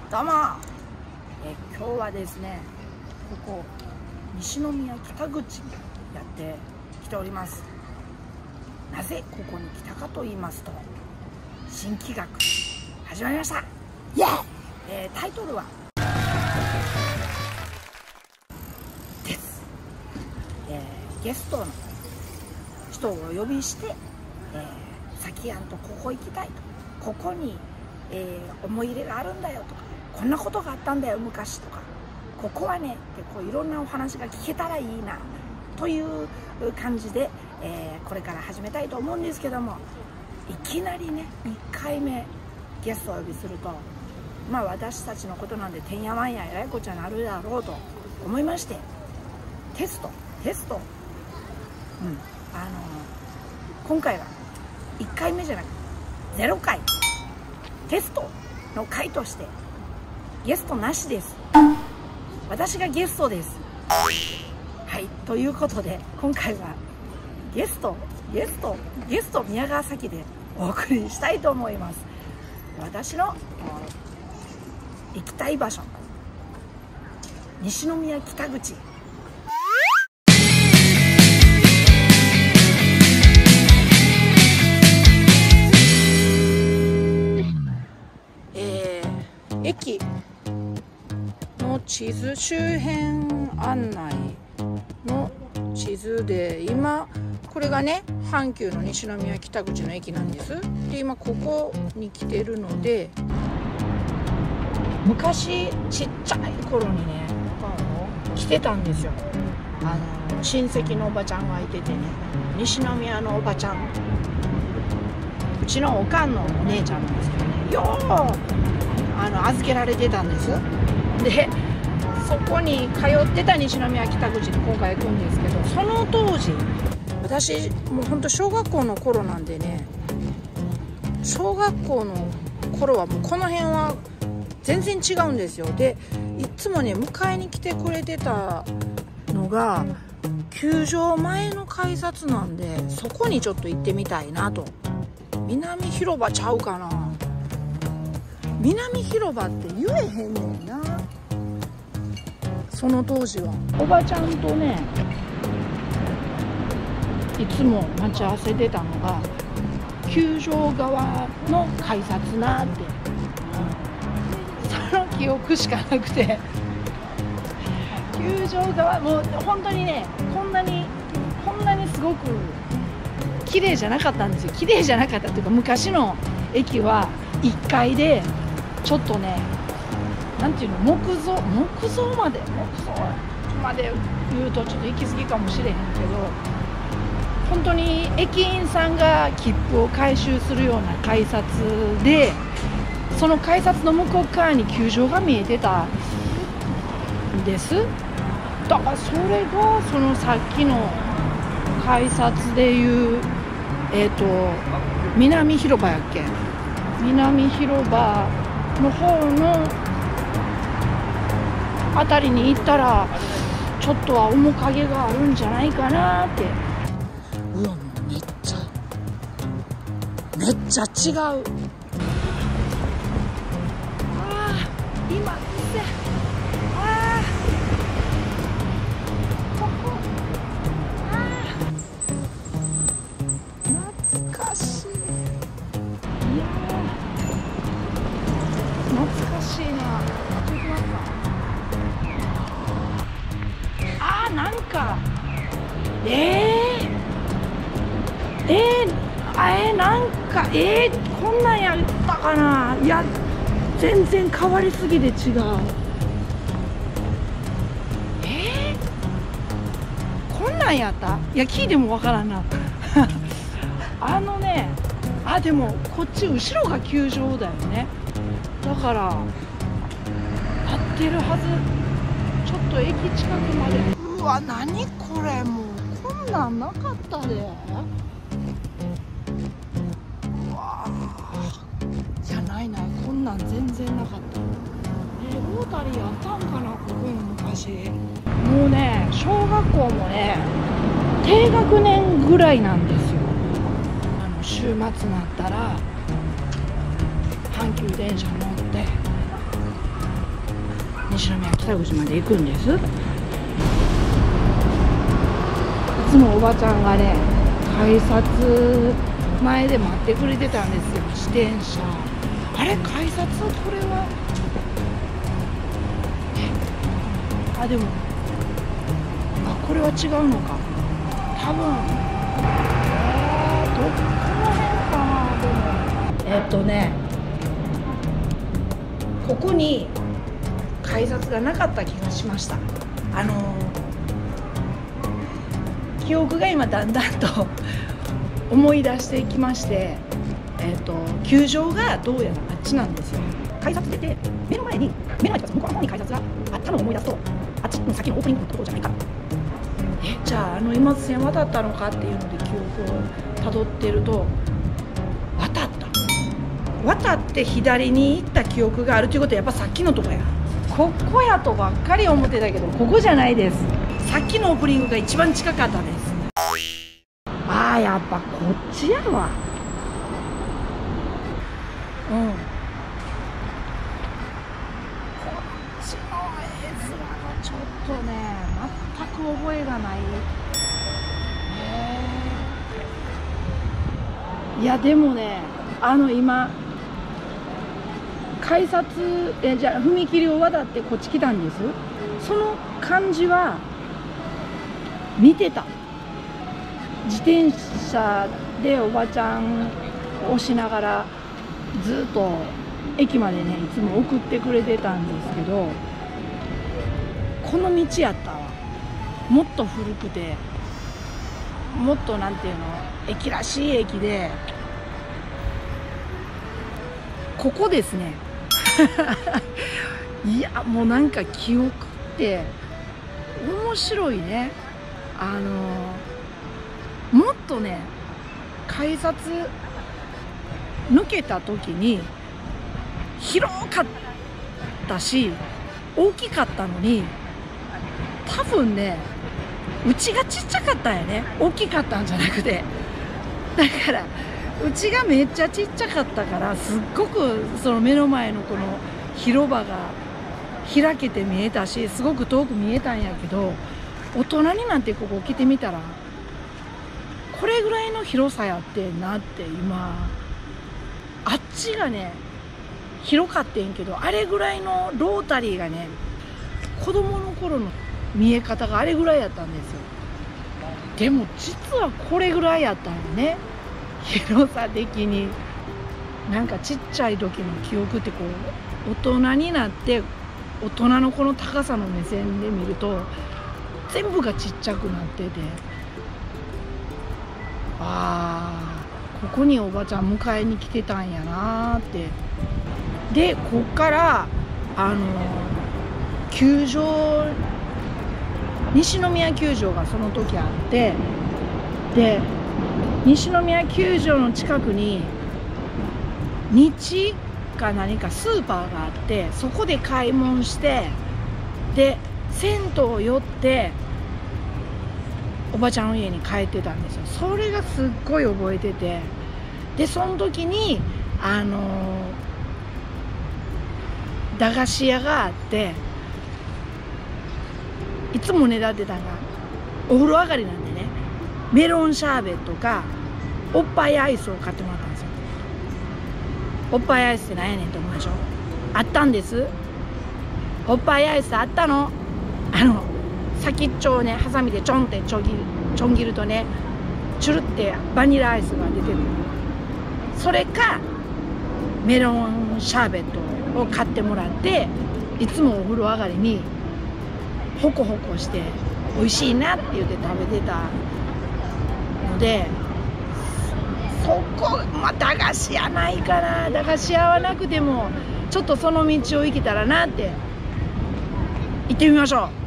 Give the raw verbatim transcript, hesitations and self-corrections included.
どうも、え今日はですね、ここ西宮北口にやってきております。なぜここに来たかと言いますと、新企画始まりました。イエーイ、えー、タイトルはです、えー、ゲストの人をお呼びして、えー、先やんとここ行きたいと、ここに、えー、思い入れがあるんだよとか、こんなことがあったんだよ昔とか、ここはねってこういろんなお話が聞けたらいいなという感じで、えー、これから始めたいと思うんですけども、いきなりねいっかいめゲストをお呼びすると、まあ私たちのことなんでてんやわんやややこちゃになるだろうと思いまして、テストテストうんあのー、今回はいっかいめじゃなくゼロかいテストの回としてゲストなしです。私がゲストです。はい、ということで今回はゲストゲストゲスト宮川崎でお送りしたいと思います。私の行きたい場所、西宮北口。えー、駅の地図周辺案内の地図で、今これがね阪急の西宮北口の駅なんです。で今ここに来てるので、昔ちっちゃい頃にね来てたんですよ。あの親戚のおばちゃんがいててね、西宮のおばちゃん、うちのおかんのお姉ちゃんなんですけどね、ようあの預けられてたんです。でそこに通ってた西宮北口に今回行くんですけど、その当時私もうほんと小学校の頃なんでね、小学校の頃はもうこの辺は全然違うんですよ。でいつもね迎えに来てくれてたのが球場前の改札なんで、そこにちょっと行ってみたいなと。南広場ちゃうかな、南広場って言えへんねんな。その当時はおばちゃんとねいつも待ち合わせてたのが球場側の改札なって、その記憶しかなくて、球場側もう本当にねこんなにこんなにすごく綺麗じゃなかったんですよ。綺麗じゃなかったというか、昔の駅はいっかいでちょっとねなんていうの、木造木造まで木造まで言うとちょっと行き過ぎかもしれへんけど、本当に駅員さんが切符を回収するような改札で、その改札の向こう側に球場が見えてたんです。だからそれがそのさっきの改札でいうえっと南広場やっけ、南広場の方のあたりに行ったらちょっとは面影があるんじゃないかなって。うわもうめっちゃめっちゃ違う。ああ今ってああここああ懐かしい。いや懐かしいな。ちょっと待った。あーなんかえー、えー、えー、なんかえー、こんなんやったかな。いや全然変わりすぎて違う。えー、こんなんやった。いや聞いてもわからんなあのねあでもこっち後ろが球場だよね。だから合ってるはず。ちょっと駅近くまで。うわ何これ、もうこんなんなかったで。うわいやないない、こんなん全然なかった。えロータリーあったんかなここに昔。もうね小学校もね低学年ぐらいなんですよ。あの週末になったら阪急電車乗って西宮北口まで行くんです。いつもおばちゃんがね改札前で待ってくれてたんですよ、自転車。あれ改札これはあでもあこれは違うのか多分。えー、どこの辺かな。でもえっとねここに改札がなかった気がしました。あの記憶が今だんだんと思い出してきまして、えっと球場がどうやらあっちなんですよ。改札出て目の前に目の前と向こうの方に改札があったのを思い出すと、あっちの先のオープニングのところじゃないか。えじゃああの今津線渡ったのかっていうので記憶をたどってると、渡った渡って左に行った記憶があるということはやっぱさっきのとこや。ここやとばっかり思ってたけどここじゃないです。さっきのオープニングが一番近かったです。ああやっぱこっちやわ。うんこっちの絵面がちょっとね全く覚えがない。いやでもねあの今改札えじゃあ踏切を渡ってこっち来たんです。その感じは見てた。自転車でおばちゃん押しながらずっと駅までねいつも送ってくれてたんですけど、この道やったわ。もっと古くてもっとなんていうの駅らしい駅で、ここですねいやもうなんか記憶って面白いね。あのもっとね改札抜けた時に広かったし大きかったのに、多分ねうちがちっちゃかったんやね。大きかったんじゃなくて、だからうちがめっちゃちっちゃかったから、すっごくその目の前のこの広場が開けて見えたし、すごく遠く見えたんやけど、大人になってここ来てみたらこれぐらいの広さやってんなって。今あっちがね広かってんけど、あれぐらいのロータリーがね子供の頃の見え方があれぐらいやったんですよ。でも実はこれぐらいやったんよね、広さ的に。なんかちっちゃい時の記憶ってこう大人になって大人のこの高さの目線で見ると全部がちっちゃくなってて、ああここにおばちゃん迎えに来てたんやなーって。でこっからあの球場西宮球場がその時あって、で西宮球場の近くに日か何かスーパーがあって、そこで買い物して、で銭湯寄っておばちゃんの家に帰ってたんですよ。それがすっごい覚えてて、でその時にあの駄菓子屋があって、いつもねだってたのがお風呂上がりなんでね、メロンシャーベットかおっぱいアイスを買ってもらったんですよ。おっぱいアイスって何やねんと思うでしょ。あったんです。おっぱいアイスあったの。あの先っちょをねハサミでちょんってちょぎるちょん切るとねチュルってバニラアイスが出てくる。それかメロンシャーベットを買ってもらって、いつもお風呂上がりにホコホコして美味しいなって言って食べてたので、そこまあ駄菓子屋ないかな。駄菓子屋はなくてもちょっとその道を行けたらなって。行ってみましょう。